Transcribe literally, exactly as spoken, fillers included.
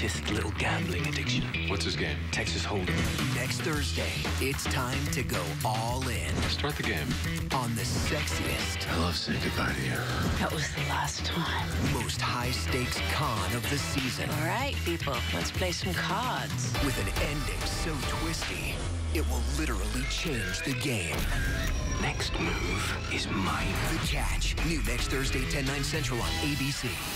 latest little gambling addiction. What's his game? Texas Hold'em. Next Thursday, it's time to go all in. Start the game. On the sexiest. I love saying goodbye to you. That was the last time. Most high-stakes con of the season. All right, people, let's play some cards. With an ending so twisty, it will literally change the game. Next move is mine. The Catch. New next Thursday, ten, nine Central on A B C.